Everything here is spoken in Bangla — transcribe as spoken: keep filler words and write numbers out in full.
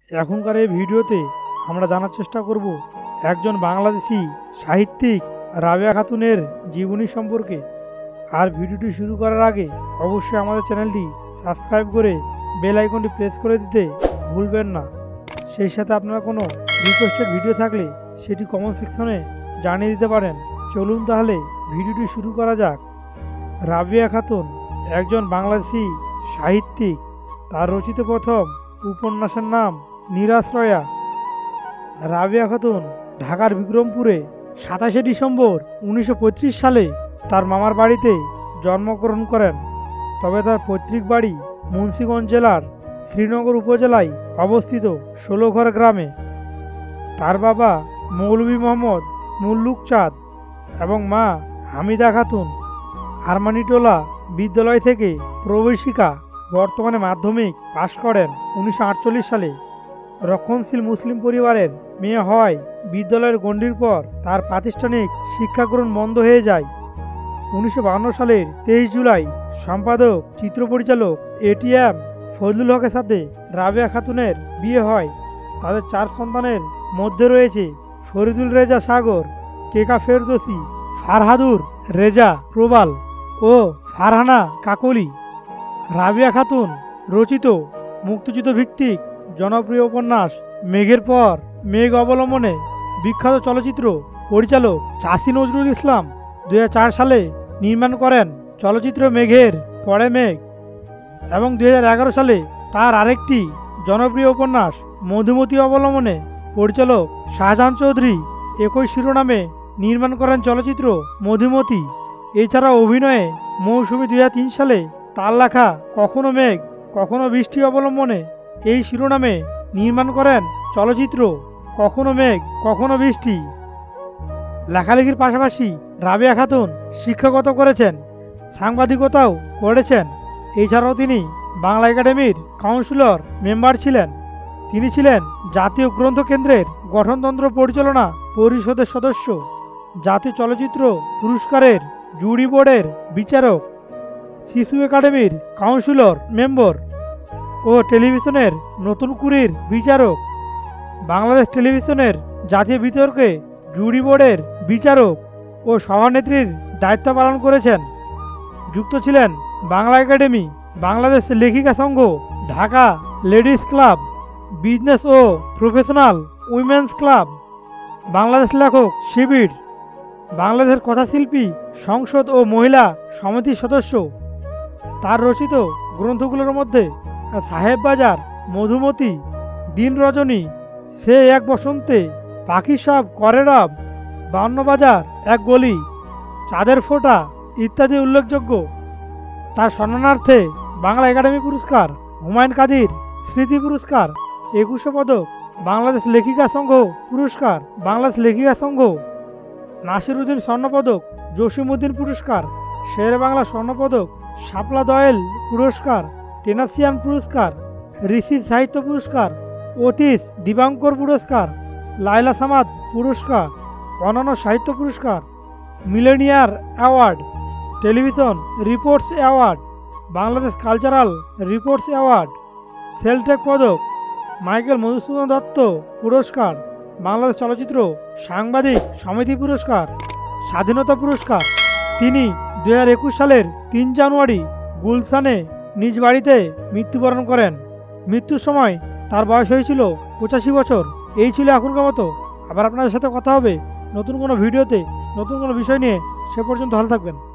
এখনকার এই ভিডিওতে আমরা জানার চেষ্টা করব একজন বাংলাদেশি সাহিত্যিক রাবেয়া খাতুনের জীবনী সম্পর্কে। আর ভিডিওটি শুরু করার আগে অবশ্যই আমাদের চ্যানেলটি সাবস্ক্রাইব করে বেল আইকনটি প্রেস করে দিতে ভুলবেন না। সেই সাথে আপনারা কোনো রিকোয়েস্টেড ভিডিও থাকলে সেটি কমেন্ট সেকশনে জানিয়ে দিতে পারেন। চলুন তাহলে ভিডিওটি শুরু করা যাক। রাবেয়া খাতুন একজন বাংলাদেশি সাহিত্যিক। তার রচিত প্রথম উপন্যাসের নাম নিরাশ্রয়া। রাবেয়া খাতুন ঢাকার বিক্রমপুরে সাতাশে ডিসেম্বর উনিশশো পঁয়ত্রিশ সালে তার মামার বাড়িতে জন্মগ্রহণ করেন। তবে তার পৈতৃক বাড়ি মুন্সিগঞ্জ জেলার শ্রীনগর উপজেলায় অবস্থিত ষোলোঘর গ্রামে। তার বাবা মৌলভী মোহাম্মদ মুল্লুক চাঁদ এবং মা হামিদা খাতুন আরমানিটোলা বিদ্যালয় থেকে প্রবেশিকা বর্তমানে মাধ্যমিক পাশ করেন উনিশশো আটচল্লিশ সালে। রক্ষণশীল মুসলিম পরিবারের মেয়ে হওয়ায় বিদ্যালয়ের গণ্ডির পর তার প্রাতিষ্ঠানিক শিক্ষা গ্রহণ বন্ধ হয়ে যায়। উনিশশো বাহান্ন সালের তেইশ জুলাই সম্পাদক চিত্র পরিচালক এটিএম ফজলুল হকের সাথে রাবেয়া খাতুনের বিয়ে হয়। তাদের চার সন্তানের মধ্যে রয়েছে ফরিদুল রেজা সাগর, কেকা ফেরদৌসি, ফারহাদুর রেজা প্রবাল ও ফারহানা কাকলি। রাবেয়া খাতুন রচিত মুক্তিযুদ্ধ ভিত্তিক জনপ্রিয় উপন্যাস মেঘের পর মেঘ অবলম্বনে বিখ্যাত চলচ্চিত্র পরিচালক চাষী নজরুল ইসলাম দুই হাজার চার সালে নির্মাণ করেন চলচ্চিত্র মেঘের পরে মেঘ, এবং দুই হাজার এগারো সালে তার আরেকটি জনপ্রিয় উপন্যাস মধুমতি অবলম্বনে পরিচালক শাহজাহান চৌধুরী একই শিরোনামে নির্মাণ করেন চলচ্চিত্র মধুমতি। এছাড়া অভিনয়ে মৌসুমী দুই হাজার তিন সালে তার লেখা কখনো মেঘ কখনো বৃষ্টি অবলম্বনে এই শিরোনামে নির্মাণ করেন চলচ্চিত্র কখনো মেঘ কখনো বৃষ্টি। লেখালেখির পাশাপাশি রাবেয়া খাতুন শিক্ষকতা করেছেন, সাংবাদিকতাও করেছেন। এছাড়াও তিনি বাংলা একাডেমির কাউন্সিলর মেম্বার ছিলেন। তিনি ছিলেন জাতীয় গ্রন্থ কেন্দ্রের গঠনতন্ত্র পরিচালনা পরিষদের সদস্য, জাতীয় চলচ্চিত্র পুরস্কারের জুরি বোর্ডের বিচারক, শিশু একাডেমির কাউন্সিলর মেম্বার ও টেলিভিশনের নতুন কুড়ির বিচারক। বাংলাদেশ টেলিভিশনের জাতীয় বিতর্কে জুরি বোর্ডের বিচারক ও সভানেত্রীর দায়িত্ব পালন করেছেন। যুক্ত ছিলেন বাংলা একাডেমি, বাংলাদেশ লেখিকা সংঘ, ঢাকা লেডিস ক্লাব, বিজনেস ও প্রফেশনাল উইমেন্স ক্লাব, বাংলাদেশ লেখক শিবির, বাংলাদেশের কথাশিল্পী সংসদ ও মহিলা সমিতির সদস্য। তার রচিত গ্রন্থগুলোর মধ্যে সাহেব বাজার, মধুমতি, দিন রজনী, সে এক বসন্তে, পাখি সব করে রব, বাউন্ন বাজার এক গলি, চাঁদের ফোঁটা ইত্যাদি উল্লেখযোগ্য। তার সম্মানার্থে বাংলা একাডেমি পুরস্কার, হুমায়ুন কাদির স্মৃতি পুরস্কার, একুশে পদক, বাংলাদেশ লেখিকা সংঘ পুরস্কার, বাংলাদেশ লেখিকা সংঘ, নাসিরুদ্দিন স্বর্ণপদক, জসিমউদ্দিন পুরস্কার, শের বাংলা স্বর্ণপদক, শাপলা দয়েল পুরস্কার, টেনাসিয়ান পুরস্কার, ঋষি সাহিত্য পুরস্কার, ওটিস দিবাঙ্কর পুরস্কার, লাইলা সামাদ পুরস্কার, অনন্য সাহিত্য পুরস্কার, মিলেনিয়ার award, television reports award, Bangladesh cultural reports award, সেলটেক পদক, মাইকেল মধুসূদন দত্ত পুরস্কার, বাংলাদেশ চলচ্চিত্র সাংবাদিক সমিতি পুরস্কার, স্বাধীনতা পুরস্কার। তিনি দুই হাজার একুশ সালের তিন জানুয়ারি গুলশানে নিজ বাড়িতে মৃত্যুবরণ করেন। মৃত্যুর সময় তার বয়স হয়েছিল পঁচাশি বছর। এই ছিল এখনকার মতো। আবার আপনাদের সাথে কথা হবে নতুন কোনো ভিডিওতে, নতুন কোনো বিষয় নিয়ে। সে পর্যন্ত ভালো থাকবেন।